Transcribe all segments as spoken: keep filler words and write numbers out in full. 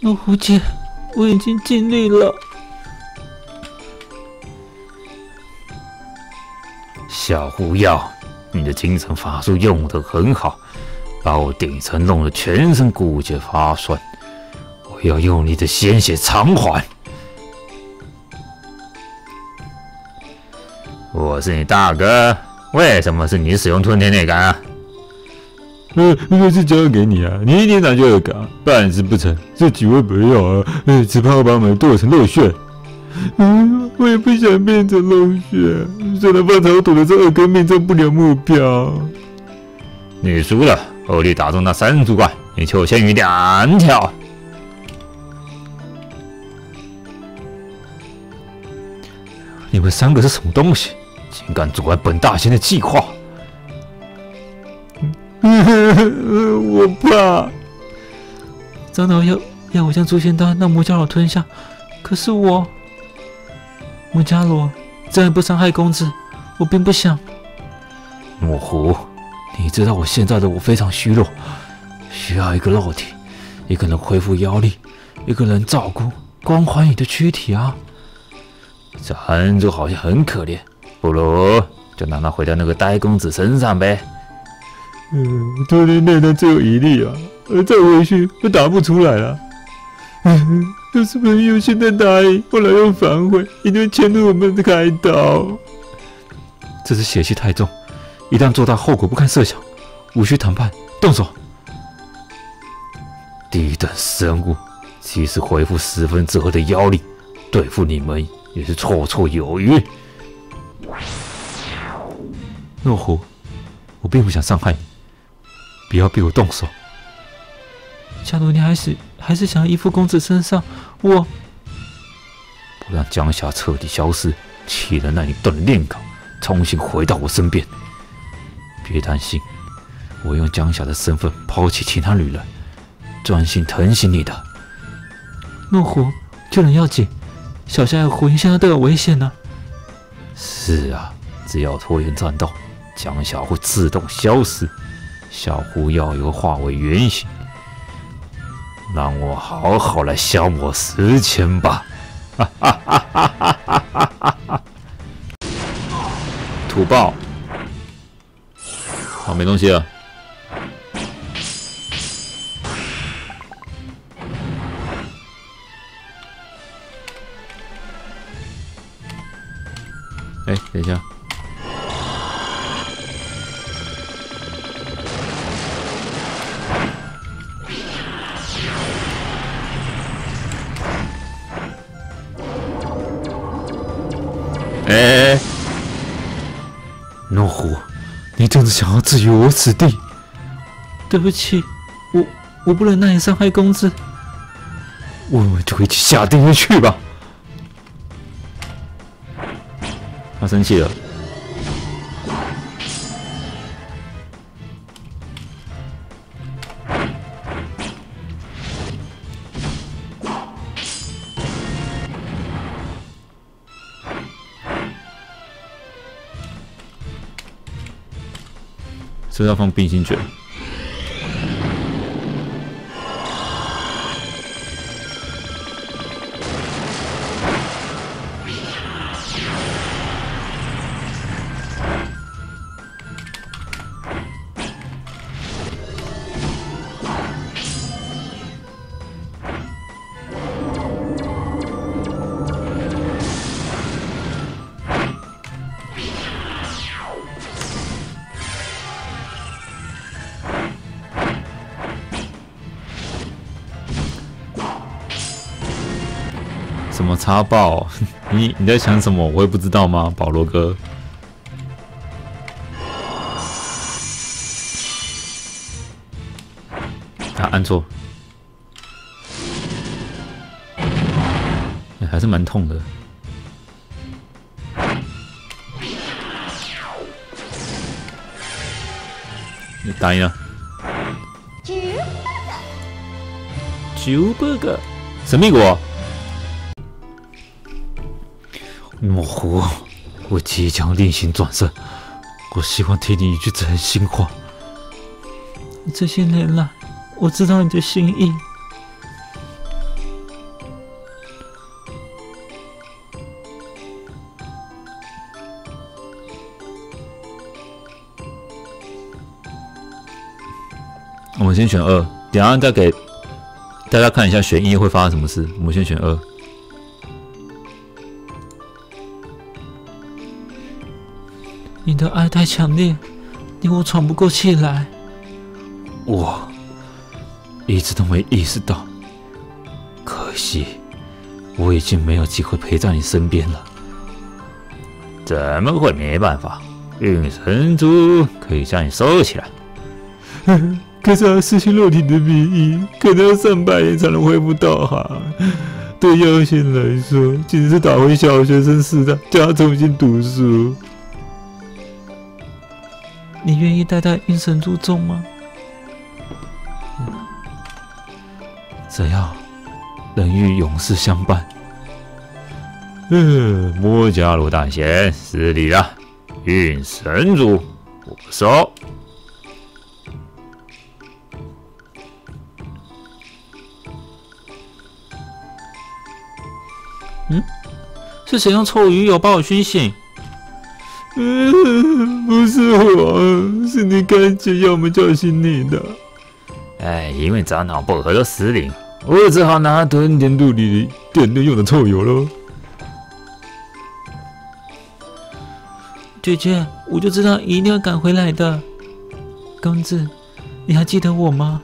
老虎姐，我已经尽力了。 小狐妖，你的精神法术用得很好，把我顶层弄得全身骨节发酸，我要用你的鲜血偿还。我是你大哥，为什么是你使用吞天内感啊？ 呃，那是交给你啊，你一天拿就有感，办事不成，这几位不要啊，呃，只怕我把我们剁成肉馅。嗯，我也不想变成肉馅，虽然方才我赌的是二哥命中不了目标。 你输了，欧力打中那三主怪，你就限于两条。你们三个是什么东西？竟敢阻碍本大仙的计划！ 我怕长老要要我将诛仙丹让魔伽罗吞下，可是我魔伽罗这样不伤害公子，我并不想。 墨狐，你知道我现在的我非常虚弱，需要一个肉体，一个能恢复妖力，一个人照顾关怀你的躯体啊。这韩主好像很可怜，不如就让他回到那个呆公子身上呗。 嗯，吞天内丹只有一粒啊，呃，再回去我打不出来了。嗯，要是朋友现在答应，后来又反悔，一定会牵着我们的开刀。 这次血气太重，一旦做大，后果不堪设想，无需谈判，动手。低等生物，即使恢复十分之二的妖力，对付你们也是绰绰有余。 若狐，我并不想伤害你，不要逼我动手。假如你还是还是想要依附公子身上，我不让江夏彻底消失，岂能让你断了炼稿，重新回到我身边？别担心，我用江夏的身份抛弃其他女人，专心疼惜你的。 若狐，救人要紧，小夏和狐狸现在都有危险呢。 是啊，只要拖延战斗，江夏会自动消失，小狐妖也会化为原形。让我好好来消磨时间吧！哈哈哈哈哈哈哈哈！土爆！好，没东西了。哎，等一下。哎， 诺虎，你真的想要置于我此地？ 对不起，我我不能让你伤害公子。 我们就一起下地狱去吧。 他生气了。是不是要放冰心卷？什么插爆？你你在想什么？我会不知道吗，保罗哥？他按错，欸，还是蛮痛的。你答应了。九百个神秘果。模糊，我即将另行转身，我希望听你一句真心话。 这些年来，我知道你的心意。 我们先选二，等一下再给大家看一下选一会发生什么事。我们先选二。 你的爱太强烈，令我喘不过气来。 我一直都没意识到，可惜我已经没有机会陪在你身边了。 怎么会没办法？运神珠可以将你收起来。可是他失去肉体的比翼，可能要上百年才能恢复道行。对妖仙来说，简直是打回小学生时代，叫他重新读书。 你愿意待在阴神珠中吗？ 只要能与勇士相伴。 嗯，摩加罗大仙失礼了，运神珠我收。 嗯，是谁用臭鱼油把我熏醒？ 嗯，不是我，是你干姐要我们叫醒你的。哎，因为长老薄荷都失灵，我只好拿吞点肚里点的用的臭油喽。 姐姐，我就知道一定要赶回来的。公子，你还记得我吗？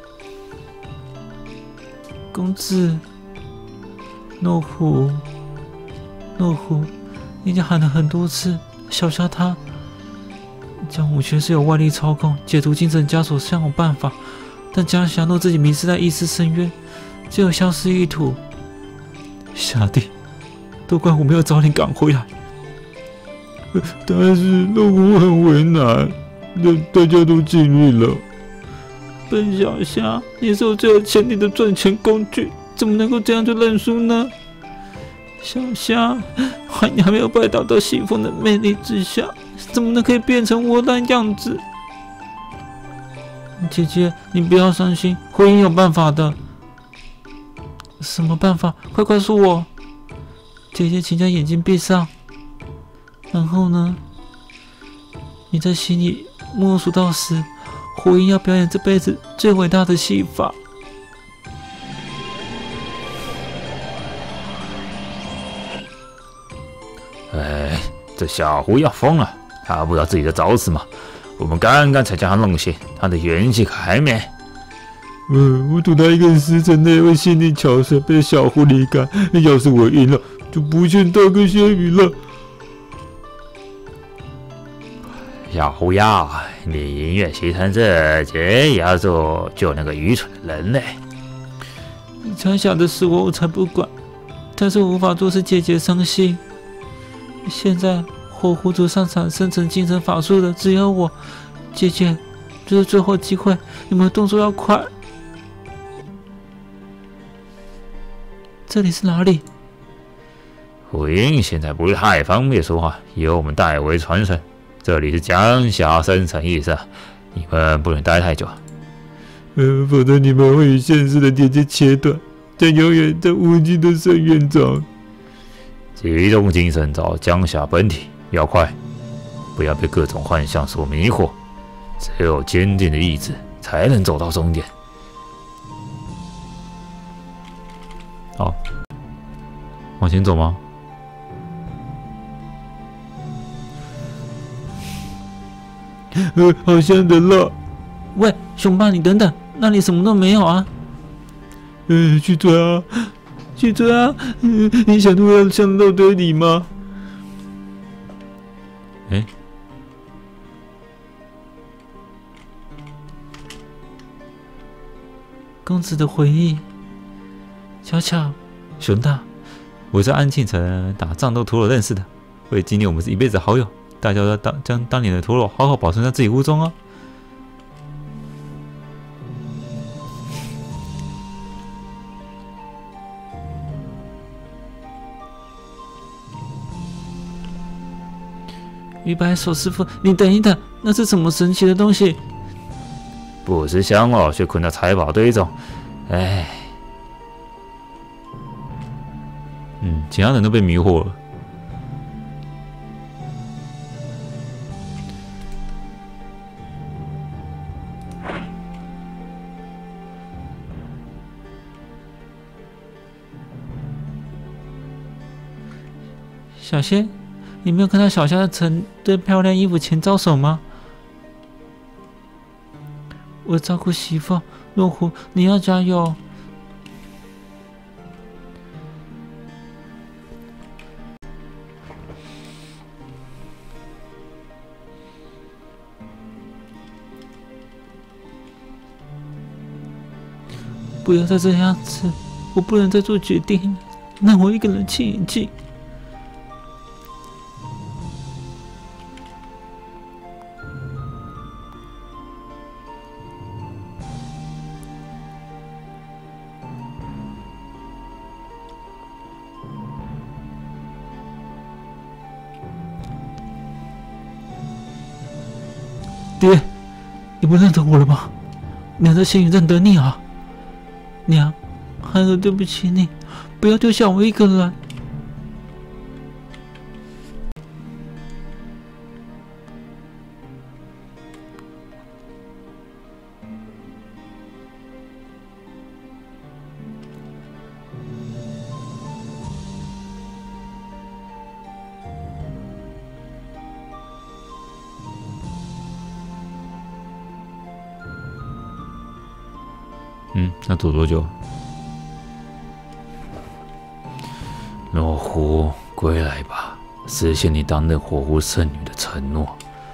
公子，诺虎，诺虎，你已经喊了很多次。小虾他江武确实有外力操控，解除精神枷锁是有办法，但江霞诺自己迷失在意识深渊，只有消失一途。 下帝，都怪我没有早点赶回来。但是肉虎很为难，大家都尽力了。 笨小虾，你是我最有潜力的赚钱工具，怎么能够这样就认输呢？小虾，你还没有拜倒到西风的魅力之下，怎么能可以变成我那样子？姐姐，你不要伤心，婚姻有办法的。什么办法？快告诉我！姐姐，请将眼睛闭上。然后呢？你在心里默数到十，火影要表演这辈子最伟大的戏法。 哎，这小狐要疯了，他不知道自己在找死吗？我们刚刚才将他弄醒，他的元气可还没。呃，我赌他一个时辰内会心灵巧手被小狐狸干。要是我赢了，就不欠大哥仙羽了。小狐妖，你宁愿牺牲自己，也要做救那个愚蠢的人类。 他想的是我，我才不管。但是我无法做使姐姐伤心。现在火狐族上产生成精神法术的只有我，姐姐，这是最后机会，你们动作要快。这里是哪里？ 火影现在不是太方便说话，由我们代为传承。这里是江夏生成意识，你们不能待太久，呃，否则你们会与现实的连接切断，将永远在无尽的深渊中。集中精神找江夏本体，要快，不要被各种幻象所迷惑。只有坚定的意志，才能走到终点。好，往前走吗？呃，好像人了。 喂，熊爸，你等等，那里什么都没有啊！ 呃，去追啊，去追啊！呃、你想吐到像肉堆里吗？哎， 公子的回忆。巧巧， 熊大，我在安庆城打战斗陀螺认识的，为纪念我们是一辈子好友。大家要当将当年的陀螺好好保存在自己屋中哦。 鱼白手师傅，你等一等，那是什么神奇的东西？ 不识相哦，却困在财宝堆中，哎， 嗯，其他人都被迷惑了。 小仙，你没有看到小虾曾对漂亮衣服前招手吗？我照顾媳妇，若虎，你要加油。不要再这样子，我不能再做决定了，让我一个人去演技。爹，你不认得我了吗？娘在仙云认得你啊！娘，孩儿对不起你，不要丢下我一个人。 嗯，那走多久？诺狐，归来吧，实现你当任火狐圣女的承诺。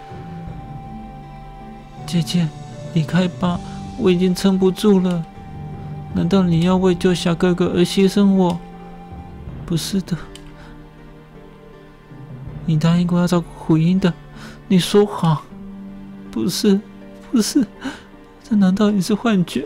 姐姐，离开吧，我已经撑不住了。难道你要为救小哥哥而牺牲我？不是的，你答应过要照顾虎鹰的，你说谎。不是，不是，这难道也是幻觉？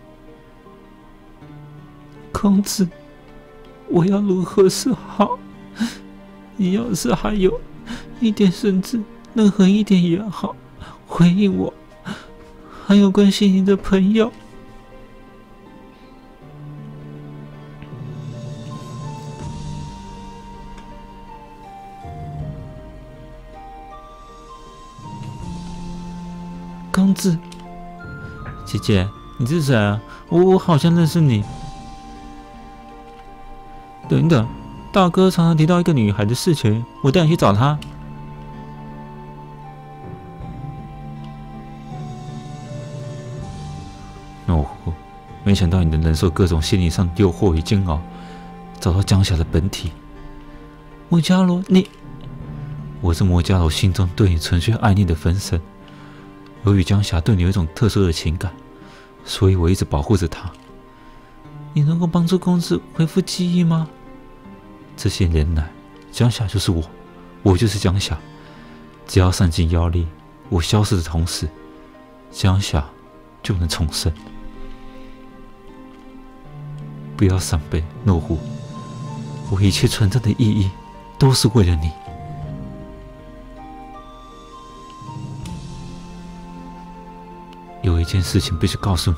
公子，我要如何是好？你要是还有一点甚至任何一点也好，回应我，还有关心你的朋友。公子，姐姐，你是谁啊？我我好像认识你。等等，大哥常常提到一个女孩的事情，我带你去找她。 诺狐，没想到你能忍受各种心理上诱惑与煎熬，找到江夏的本体。 摩伽罗，你， 我是摩伽罗心中对你纯粹爱念的分身。由于江夏对你有一种特殊的情感，所以我一直保护着她。 你能够帮助公子恢复记忆吗？ 这些年来，江夏就是我，我就是江夏。只要散尽妖力，我消失的同时，江夏就能重生。不要伤悲，诺狐，我一切存在的意义都是为了你。有一件事情必须告诉你：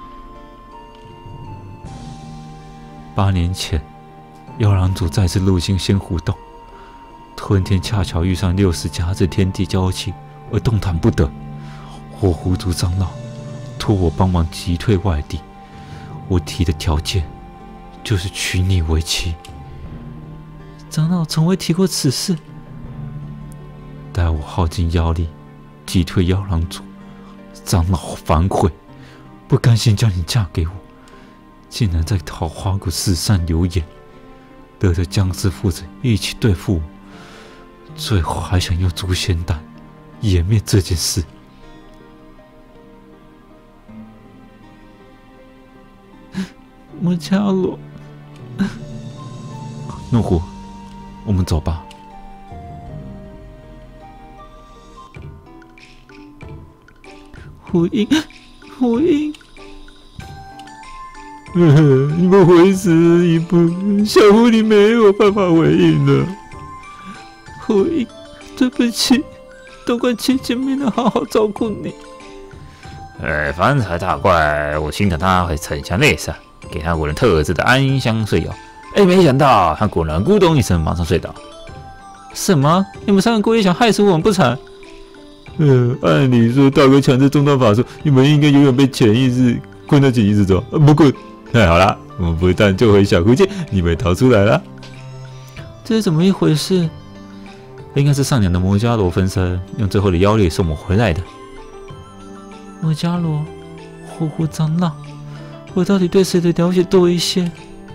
八年前，妖狼族再次入侵仙湖洞，吞天恰巧遇上六十甲子天地交集，而动弹不得。火狐族长老托我帮忙击退外敌，我提的条件就是娶你为妻。 长老从未提过此事。 待我耗尽妖力击退妖狼族，长老反悔，不甘心将你嫁给我，竟然在桃花谷四散流言，得着江氏父子一起对付我，最后还想用诛仙丹湮灭这件事。 摩伽罗， 怒虎，我们走吧。 虎鹰，虎鹰， 你们回师一步，小狐狸没有办法回应了。 虎鹰，对不起，都怪姐姐没能好好照顾你。 哎，方才大怪我心疼他会沉下泪潸，给他五人特制的安香睡药。哎，没想到他果然咕咚一声，马上睡倒。 什么？你们三个故意想害死我们不成？ 呃，按理说大哥强制中断法术，你们应该永远被潜意识困在潜意识中。呃、不过太好了，我们不但救回小狐狸，你们逃出来了。 这是怎么一回事？ 应该是上娘的摩伽罗分身用最后的妖力送我回来的。 摩伽罗，虎虎长老，我到底对谁的了解多一些？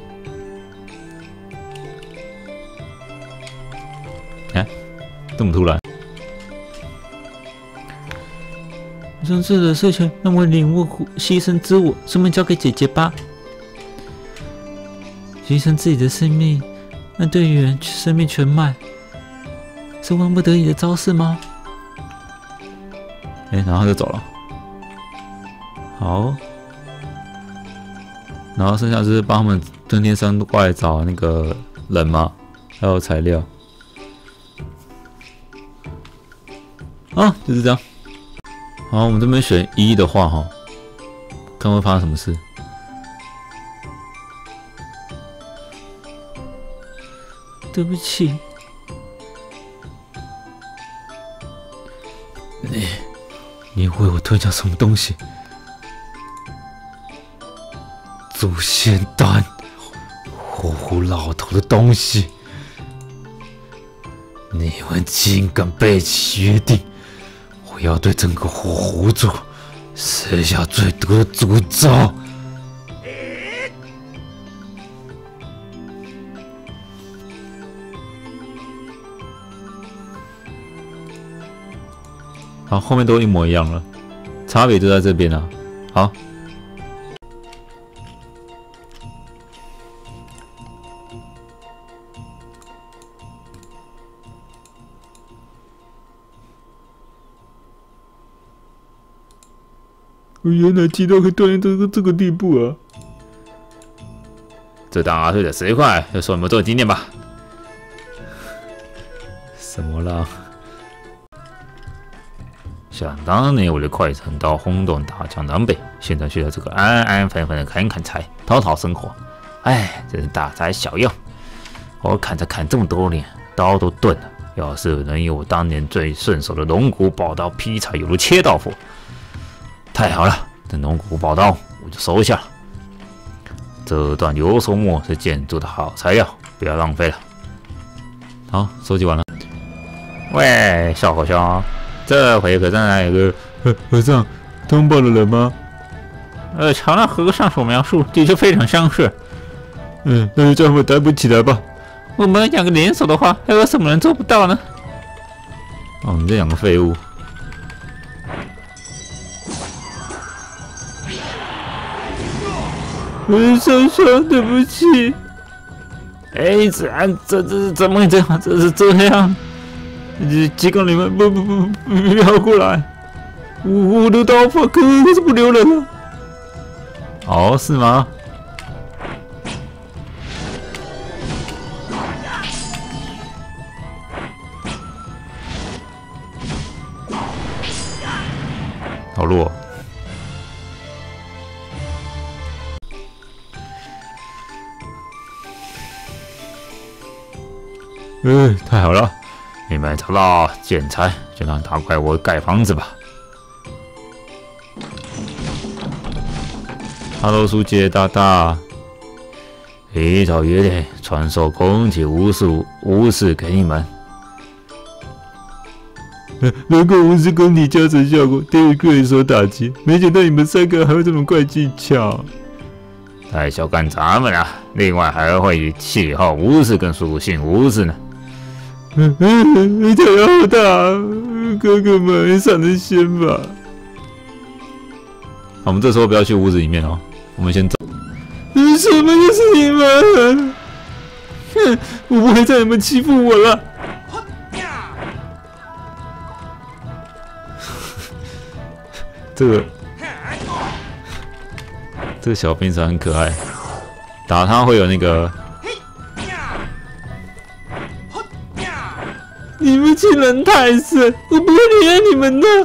哎，这么突然？ 将这的事情让我领悟牺牲之我，顺便交给姐姐吧。牺牲自己的生命，那对于生命全卖，是万不得已的招式吗？ 哎，然后就走了。好，然后剩下就是帮他们登天山外找那个人嘛，还有材料。啊，就是这样。好，我们这边选一的话，哈，看会发生什么事。 对不起， 你，你为我吞下什么东西？祖先丹，虎虎老头的东西！你们竟敢背弃约定！我要对整个火狐族施下最毒的诅咒！好，后面都一模一样了，差别就在这边了。好， 我原来肌肉可以锻炼到这个这个地步啊！ 这当阿退的十块，就说我们做纪念吧。什么啦？想当年我的快船刀轰动大江南北，现在却在这个安安分分的砍砍柴，讨讨生活。哎，真是大材小用。我砍着砍这么多年，刀都钝了。要是能有我当年最顺手的龙骨宝刀劈柴，犹如切豆腐，太好了！这龙骨宝刀我就收下了。这段流苏墨是建筑的好材料，不要浪费了。好，收集完了。喂，小和尚。这回可真来有个和和尚通报的人吗？ 呃，瞧那和尚所描述，的确非常相似。 嗯，那就叫他们逮捕起来吧。 我们两个联手的话，还有什么人做不到呢？ 哦，你这两个废物！ 我少少，对不起。 哎，子安，这这怎么会这样？这是这样？ 几个你们不不不不要过来！我我的刀法可可是不留人了。 哦，是吗？好弱！ 哎，太好了！ 你们找到建材，就让大怪物盖房子吧。哈喽，书记大大，依照约定传授空气巫术巫式给你们。 能够无视空体加成效果，对于对手打击。没想到你们三个还有这种怪技巧， 太小看咱们了。另外还会气候巫式跟属性巫式呢。 嗯嗯，太好大，哥哥们上人先吧。 我们这时候不要去屋子里面哦，我们先走。 什么就是你们？哼，我不会再你们欺负我了。 这个这个小兵蛇很可爱，打他会有那个。 你们欺人太甚，我不会原谅你们的。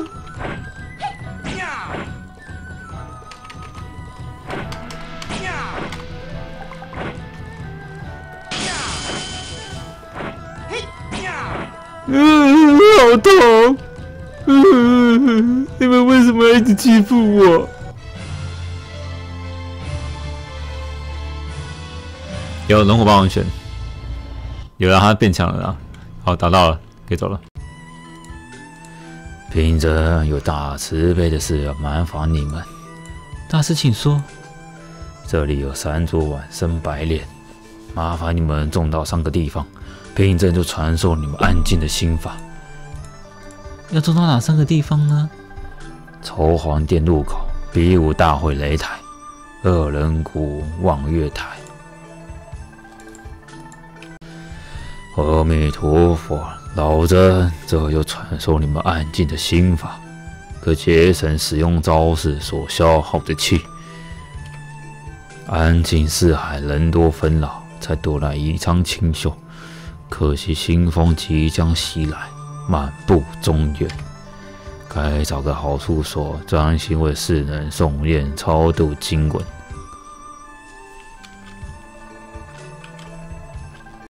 嗯，好痛！嗯，你们为什么要一直欺负我？ 有龙虎帮我选， 有让他变强了啊！好，打到了，可以走了。 平真有大慈悲的事要麻烦你们。 大师，请说。 这里有三桌碗生白莲，麻烦你们种到三个地方，平真就传授你们安静的心法。 要种到哪三个地方呢？ 筹皇殿入口、比武大会擂台、二人谷望月台。阿弥陀佛，老僧这就传授你们安静的心法，可节省使用招式所消耗的气。安静四海，人多纷扰，才得来宜昌清秀。可惜新风即将袭来，漫步中原。该找个好处所，专心为世人诵念超度经文。